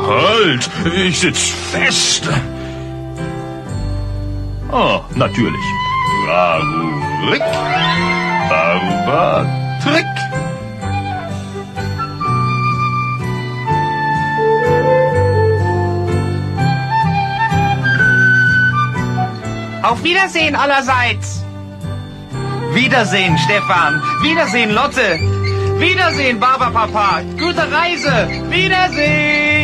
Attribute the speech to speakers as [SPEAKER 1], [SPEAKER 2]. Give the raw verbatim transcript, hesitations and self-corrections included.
[SPEAKER 1] Halt, ich sitz fest. Oh, natürlich. Rarurik, Barbatrick.
[SPEAKER 2] Auf Wiedersehen allerseits. Wiedersehen, Stefan. Wiedersehen, Lotte. Wiedersehen, Barbapapa. Gute Reise. Wiedersehen.